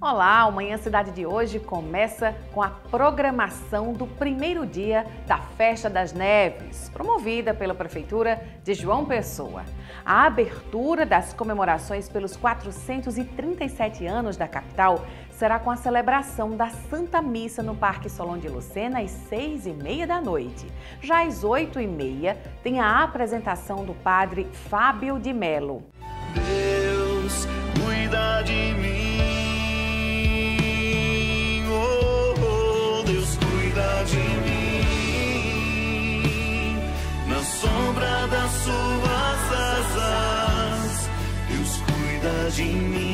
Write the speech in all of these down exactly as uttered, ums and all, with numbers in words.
Olá, o Manhã Cidade de hoje começa com a programação do primeiro dia da Festa das Neves, promovida pela Prefeitura de João Pessoa. A abertura das comemorações pelos quatrocentos e trinta e sete anos da capital será com a celebração da Santa Missa no Parque Solon de Lucena às seis e meia da noite. Já às oito e meia tem a apresentação do padre Fábio de Melo. Deus cuida de mim. De mim, na sombra das suas asas, Deus cuida de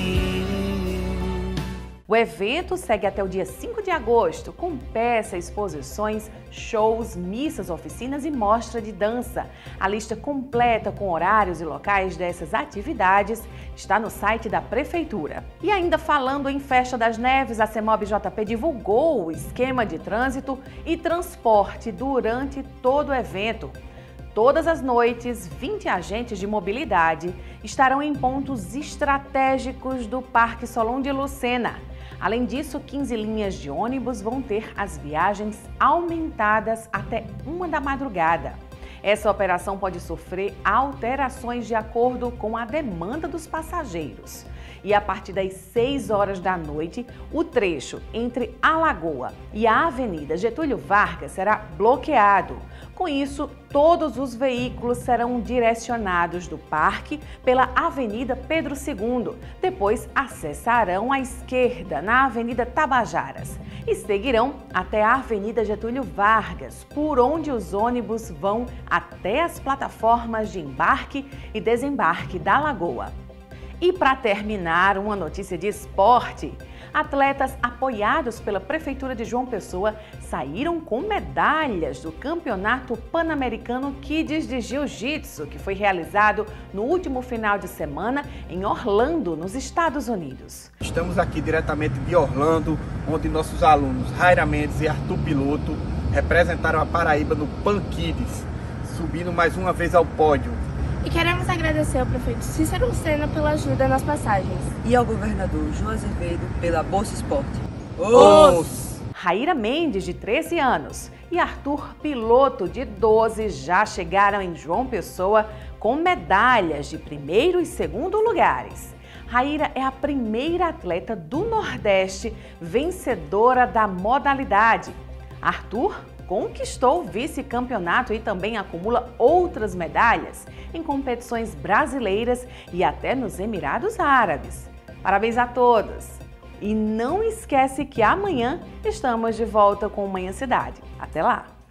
mim. O evento segue até o dia cinco de agosto, com peças, exposições, shows, missas, oficinas e mostra de dança. A lista completa com horários e locais dessas atividades está no site da Prefeitura. E ainda falando em Festa das Neves, a CEMOB J P divulgou o esquema de trânsito e transporte durante todo o evento. Todas as noites, vinte agentes de mobilidade estarão em pontos estratégicos do Parque Solon de Lucena. Além disso, quinze linhas de ônibus vão ter as viagens aumentadas até uma da madrugada. Essa operação pode sofrer alterações de acordo com a demanda dos passageiros. E a partir das seis horas da noite, o trecho entre a Lagoa e a Avenida Getúlio Vargas será bloqueado. Com isso, todos os veículos serão direcionados do parque pela Avenida Pedro segundo. Depois, acessarão à esquerda na Avenida Tabajaras e seguirão até a Avenida Getúlio Vargas, por onde os ônibus vão até as plataformas de embarque e desembarque da Lagoa. E para terminar, uma notícia de esporte. Atletas apoiados pela Prefeitura de João Pessoa saíram com medalhas do Campeonato Pan-Americano Kids de Jiu-Jitsu, que foi realizado no último final de semana em Orlando, nos Estados Unidos. Estamos aqui diretamente de Orlando, onde nossos alunos Raira Mendes e Arthur Piloto representaram a Paraíba no Pan Kids, subindo mais uma vez ao pódio. E queremos agradecer ao prefeito Cícero Lucena pela ajuda nas passagens. E ao governador João Azevedo pela Bolsa Esporte. Os! Raira Mendes, de treze anos, e Arthur Piloto, de doze, já chegaram em João Pessoa com medalhas de primeiro e segundo lugares. Raira é a primeira atleta do Nordeste vencedora da modalidade. Arthur conquistou o vice-campeonato e também acumula outras medalhas em competições brasileiras e até nos Emirados Árabes. Parabéns a todos! E não esquece que amanhã estamos de volta com o Manhã Cidade. Até lá!